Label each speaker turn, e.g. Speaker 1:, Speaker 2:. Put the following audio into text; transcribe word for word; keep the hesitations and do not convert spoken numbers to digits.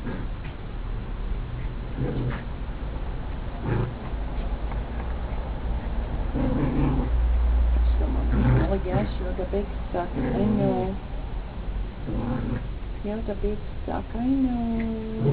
Speaker 1: Oh yes, you're the big suck, I know. You're the big suck, I know.